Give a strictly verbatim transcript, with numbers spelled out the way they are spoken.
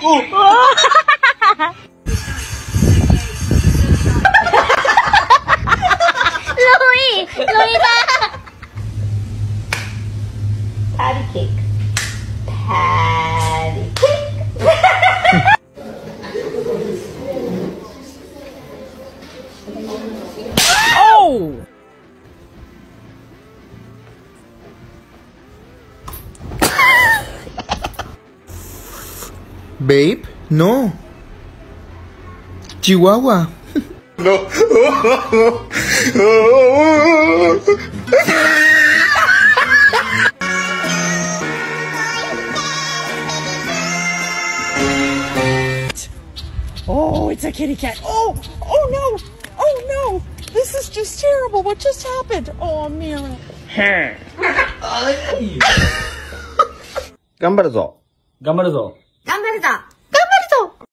Louie! Louie ka! Patty cake. Patty cake. Oh! Babe, no. Chihuahua. No. Oh, it's a kitty cat. Oh, oh no. Oh no. This is just terrible. What just happened? Oh, Mira. 頑張るぞ。 頑張るぞ。